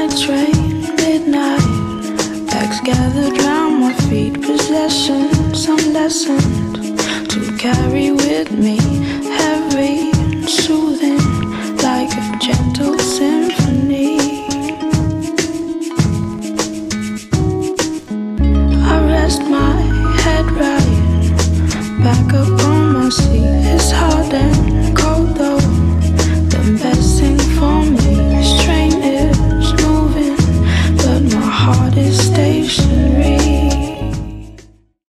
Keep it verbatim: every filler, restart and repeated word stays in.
nights rain, midnight. Bags gathered round my feet, possessions undestined to carry with me.